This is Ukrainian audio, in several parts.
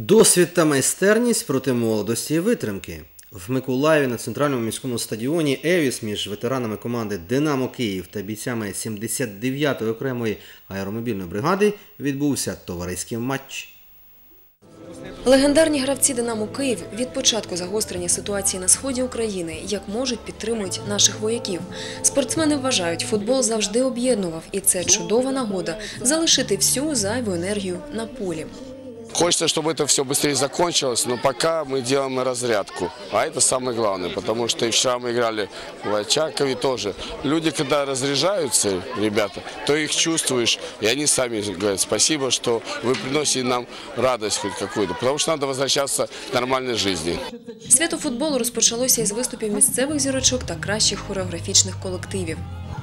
Досвід та майстерність проти молодості і витримки. В Миколаєві на центральному міському стадіоні «Евіс» між ветеранами команди «Динамо Київ» та бійцями 79-ї окремої аеромобільної бригади відбувся товариський матч. Легендарні гравці «Динамо Київ» від початку загострення ситуації на сході України як можуть підтримують наших вояків. Спортсмени вважають, футбол завжди об'єднував, і це чудова нагода залишити всю зайву енергію на полі. Хочется, чтобы это все быстрее закончилось, но пока мы делаем разрядку. А это самое главное, потому что и вчера мы играли в Очакове тоже. Люди, когда разряжаются, ребята, то их чувствуешь, и они сами говорят: спасибо, что вы приносите нам радость хоть какую-то, потому что надо возвращаться к нормальной жизни. Свято футболу розпочалося із виступів місцевих зірочок та кращих хореографічних колективів.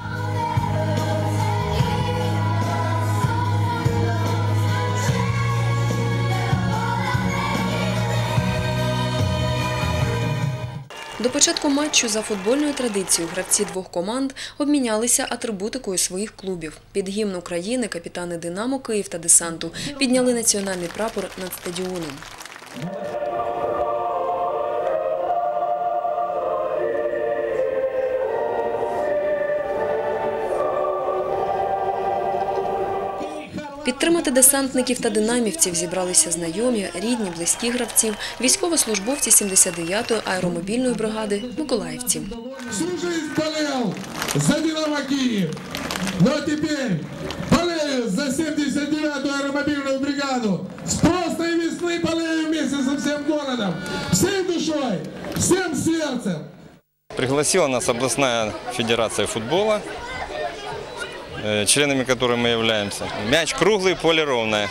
До початку матчу за футбольною традицією гравці двох команд обмінялися атрибутикою своїх клубів. Під гімн України капітани «Динамо Київ» та «Десанту» підняли національний прапор над стадіоном. Підтримати десантників та динамівців зібралися знайомі, рідні, близькі гравців, військовослужбовці 79-ї аеромобільної бригади, миколаївці. Всю жизнь болел за «Динамо Киев», но теперь болею за 79-ю аэромобильную бригаду. С прошлой весны болею вместе со всем городом, всей душой, всем сердцем. Пригласила нас областная федерация футбола, членами которой мы являемся. Мяч круглый, поле ровное.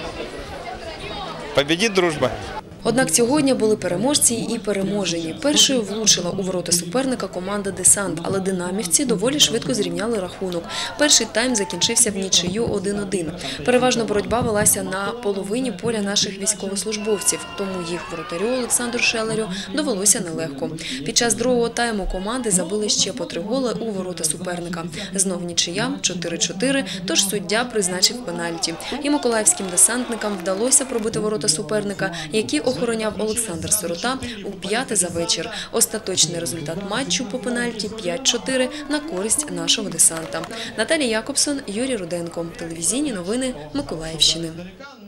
Победит дружба. Однак цього дня були переможці і переможені. Першою влучила у ворота суперника команда «Десант», але динамівці доволі швидко зрівняли рахунок. Перший тайм закінчився в нічию 1-1. Переважно боротьба велася на половині поля наших військовослужбовців, тому їх воротарю Олександру Шелерю довелося нелегко. Під час другого тайму команди забили ще по 3 голи у ворота суперника. Знов нічия 4-4, тож суддя призначив пенальті. І миколаївським десантникам вдалося пробити ворота суперника, які охороняв Олександр Сирота у 5-те за вечір. Остаточний результат матчу по пенальті 5-4 на користь нашого десанта. Наталія Якобсон, Юрій Руденко. Телевізійні новини Миколаївщини.